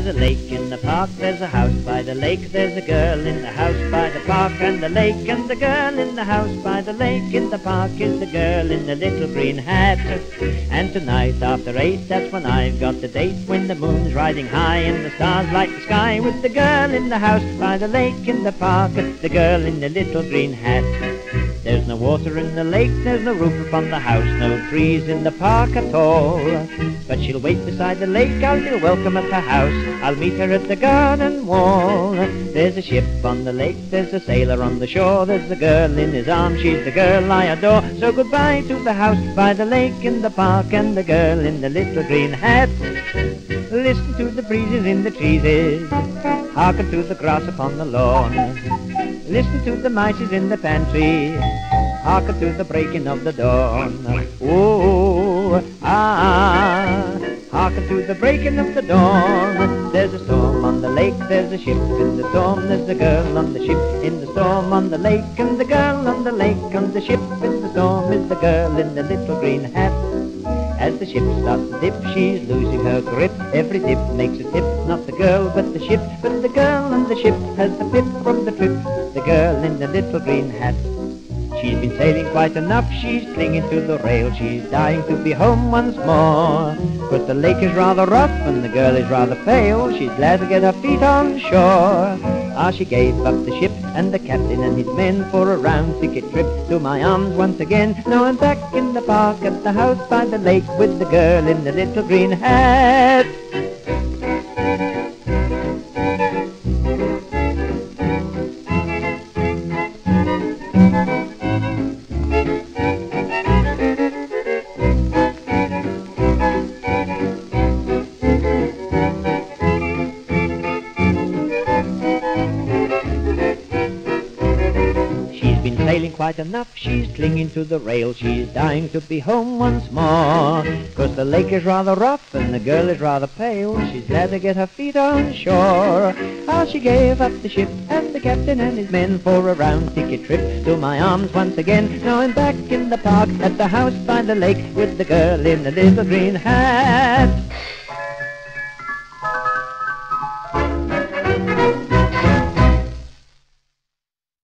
a lake in the park, there's a house by the lake, there's a girl in the house by the park and the lake, and the girl in the house by the lake in the park is the girl in the little green hat. And tonight after 8, that's when I've got the date, when the moon's riding high and the stars light the sky, with the girl in the house by the lake in the park, the girl in the little green hat. There's no water in the lake, there's no roof upon the house, no trees in the park at all. But she'll wait beside the lake, I'll be welcome at her house, I'll meet her at the garden wall. There's a ship on the lake, there's a sailor on the shore, there's a girl in his arms, she's the girl I adore. So goodbye to the house by the lake in the park and the girl in the little green hat. Listen to the breezes in the trees, hearken to the grass upon the lawn. Listen to the mices in the pantry, hearken to the breaking of the dawn. Oh, ah, hearken to the breaking of the dawn. There's a storm on the lake, there's a ship in the storm, there's a girl on the ship in the storm on the lake, and the girl on the lake on the ship in the storm is the girl in the little green hat. As the ship starts to dip, she's losing her grip. Every dip makes a tip, not the girl but the ship. But the girl on the ship has the pip from the trip, the girl in the little green hat. She's been sailing quite enough, she's clinging to the rail, she's dying to be home once more. But the lake is rather rough and the girl is rather pale, she's glad to get her feet on shore. Ah, she gave up the ship and the captain and his men for a round ticket trip to my arms once again. Now I'm back in the park at the house by the lake with the girl in the little green hat. Sailing quite enough, she's clinging to the rail, she's dying to be home once more. 'Cause the lake is rather rough and the girl is rather pale, she's glad to get her feet on shore. How she gave up the ship and the captain and his men for a round ticket trip to my arms once again. Now I'm back in the park at the house by the lake with the girl in the little green hat.